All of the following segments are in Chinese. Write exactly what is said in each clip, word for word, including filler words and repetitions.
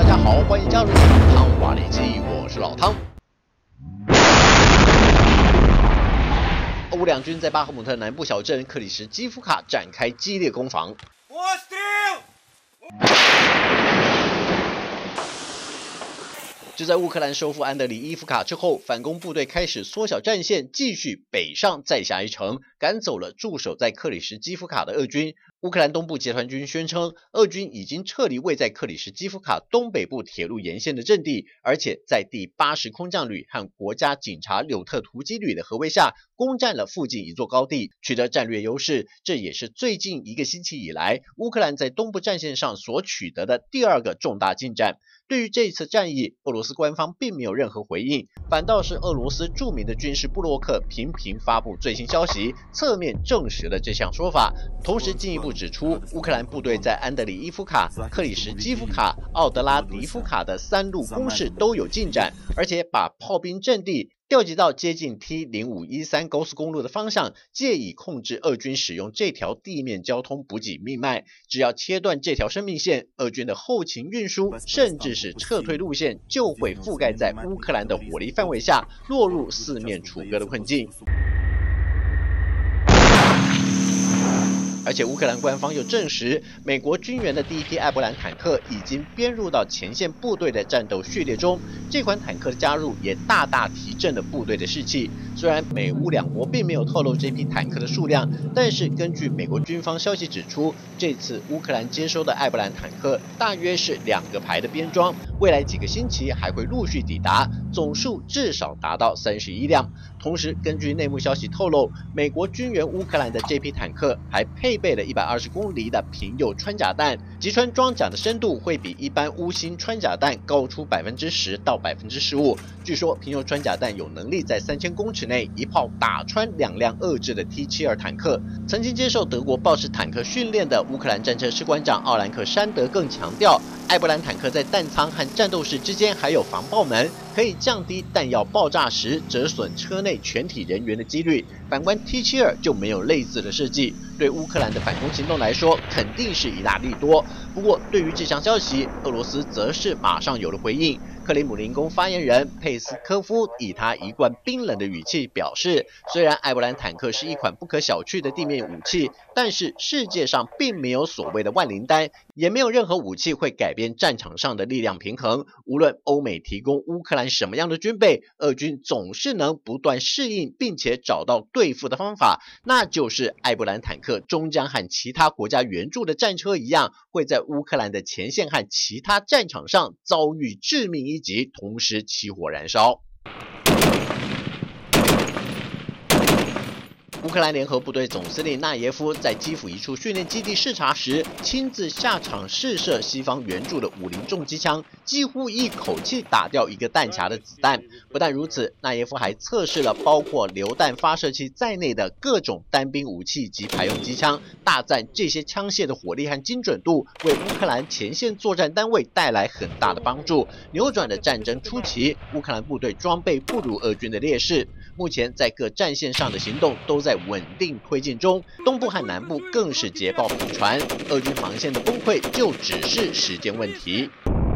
家好，欢迎加入汤瓦里基，我是老汤。俄乌两军在巴赫姆特南部小镇克里什基夫卡展开激烈攻防。就在乌克兰收复安德里伊夫卡之后，反攻部队开始缩小战线，继续北上再下一城，赶走了驻守在克里什基夫卡的俄军。乌克兰东部集团军宣称，俄军已经撤离位在克里什基夫卡东北部铁路沿线的阵地，而且在第八十空降旅和国家警察柳特突击旅的合围下，攻占了附近一座高地，取得战略优势。这也是最近一个星期以来，乌克兰在东部战线上所取得的第二个重大进展。对于这次战役，俄罗斯官方并没有任何回应，反倒是俄罗斯著名的军事部落客频频发布最新消息，侧面证实了这项说法。同时进一步指出，乌克兰部队在安德里伊夫卡、克里什基夫卡、奥德拉迪夫卡的三路攻势都有进展，而且把炮兵阵地调集到接近 T 零五一三 高速公路的方向，借以控制俄军使用这条地面交通补给命脉。只要切断这条生命线，俄军的后勤运输甚至是撤退路线就会覆盖在乌克兰的火力范围下，落入四面楚歌的困境。而且乌克兰官方又证实，美国军援的第一批艾伯兰坦克已经编入到前线部队的战斗序列中。这款坦克的加入也大大提振了部队的士气。虽然美乌两国并没有透露这批坦克的数量，但是根据美国军方消息指出，这次乌克兰接收的艾伯兰坦克大约是两个排的编装，未来几个星期还会陆续抵达，总数至少达到三十一辆。同时，根据内幕消息透露，美国军援乌克兰的这批坦克还配备了一百二十公厘的平右穿甲弹，击穿装甲的深度会比一般钨芯穿甲弹高出 百分之十 到 百分之十五。据说平右穿甲弹有能力在三千公尺内一炮打穿两辆俄制的 T 七十二 坦克。曾经接受德国豹式坦克训练的乌克兰战车士官长奥兰克山德更强调，艾伯兰坦克在弹仓和战斗室之间还有防爆门，可以降低弹药爆炸时折损车内全体人员的几率。反观 T 七十二 就没有类似的设计，对乌克兰的反攻行动来说肯定是一大利多。不过对于这项消息，俄罗斯则是马上有了回应。克里姆林宫发言人佩斯科夫以他一贯冰冷的语气表示，虽然艾伯兰坦克是一款不可小觑的地面武器，但是世界上并没有所谓的万灵丹，也没有任何武器会改变战场上的力量平衡。无论欧美提供乌克兰什么样的军备，俄军总是能不断适应并且找到对付的方法，那就是艾伯兰坦克终将和其他国家援助的战车一样，会在乌克兰的前线和其他战场上遭遇致命一击，同时起火燃烧。乌克兰联合部队总司令纳耶夫在基辅一处训练基地视察时，亲自下场试射西方援助的五零重机枪，几乎一口气打掉一个弹匣的子弹。不但如此，纳耶夫还测试了包括榴弹发射器在内的各种单兵武器及排用机枪，大赞这些枪械的火力和精准度为乌克兰前线作战单位带来很大的帮助，扭转了战争初期乌克兰部队装备不如俄军的劣势。目前在各战线上的行动都在稳定推进中，东部和南部更是捷报频传，俄军防线的崩溃就只是时间问题。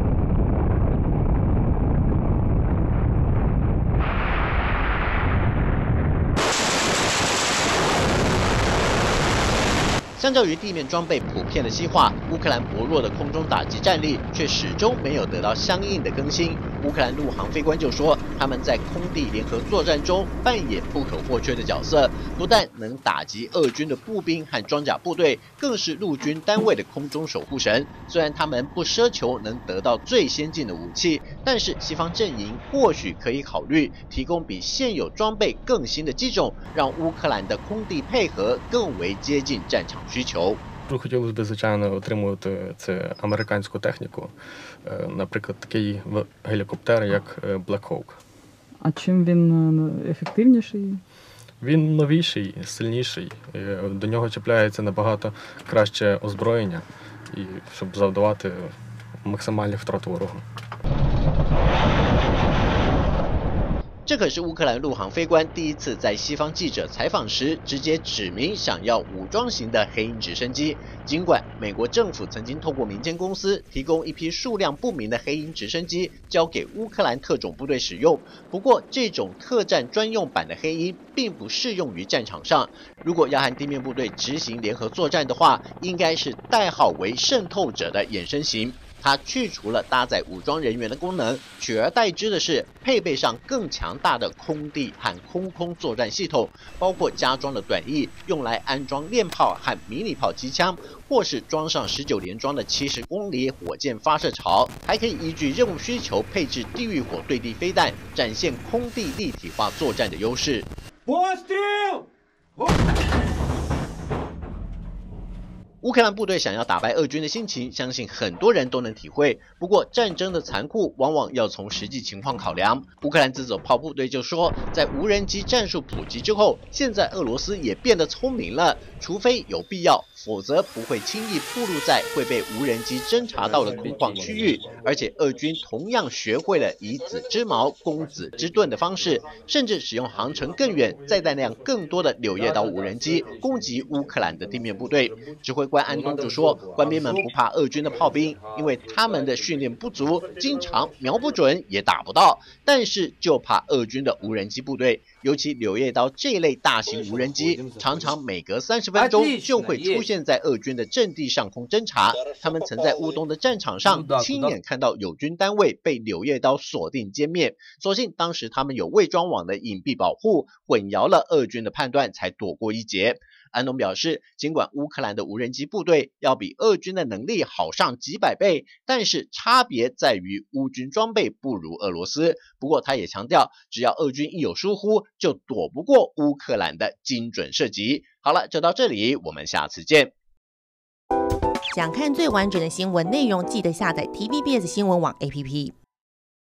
相较于地面装备普遍的西化，乌克兰薄弱的空中打击战力却始终没有得到相应的更新。乌克兰陆航飞官就说，他们在空地联合作战中扮演不可或缺的角色，不但能打击俄军的步兵和装甲部队，更是陆军单位的空中守护神。虽然他们不奢求能得到最先进的武器，但是西方阵营或许可以考虑提供比现有装备更新的机种，让乌克兰的空地配合更为接近战场需求。 Хотілося б, звичайно, отримувати це американську техніку, наприклад, такий гелікоптер, як Black Hawk. А чим він ефективніший? Він новіший, сильніший, до нього чіпляється набагато краще озброєння, і щоб завдавати максимальних втрат ворогу. 这可是乌克兰陆航飞官第一次在西方记者采访时直接指明想要武装型的黑鹰直升机。尽管美国政府曾经透过民间公司提供一批数量不明的黑鹰直升机交给乌克兰特种部队使用，不过这种特战专用版的黑鹰并不适用于战场上。如果要和地面部队执行联合作战的话，应该是代号为渗透者的衍生型。它去除了搭载武装人员的功能，取而代之的是配备上更强大的空地和空空作战系统，包括加装了短翼，用来安装链炮和迷你炮机枪，或是装上十九连装的七十公里火箭发射槽，还可以依据任务需求配置地狱火对地飞弹，展现空地立体化作战的优势。乌克兰部队想要打败俄军的心情，相信很多人都能体会。不过，战争的残酷往往要从实际情况考量。乌克兰自走炮部队就说，在无人机战术普及之后，现在俄罗斯也变得聪明了，除非有必要，否则不会轻易暴露在会被无人机侦察到的空旷区域。而且，俄军同样学会了以子之矛攻子之盾的方式，甚至使用航程更远、载弹量更多的柳叶刀无人机攻击乌克兰的地面部队。指挥官安东就说，官兵们不怕俄军的炮兵，因为他们的训练不足，经常瞄不准也打不到，但是就怕俄军的无人机部队，尤其柳叶刀这类大型无人机，常常每隔三十分钟就会出现在俄军的阵地上空侦察。他们曾在乌东的战场上亲眼看到友军单位被柳叶刀锁定歼灭，所幸当时他们有伪装网的隐蔽保护，混淆了俄军的判断，才躲过一劫。安东表示，尽管乌克兰的无人机部队要比俄军的能力好上几百倍，但是差别在于乌军装备不如俄罗斯。不过他也强调，只要俄军一有疏忽，就躲不过乌克兰的精准射击。好了，就到这里，我们下次见。 想看最完整的新闻内容，记得下载 T V B S 新闻网 A P P。